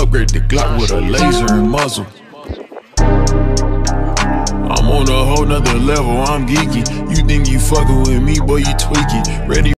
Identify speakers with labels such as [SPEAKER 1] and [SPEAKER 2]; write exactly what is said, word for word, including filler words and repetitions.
[SPEAKER 1] upgrade the Glock with a laser and muzzle. I'm on a whole nother level, I'm geeky. You think you fucking with me, boy, you tweaking. Ready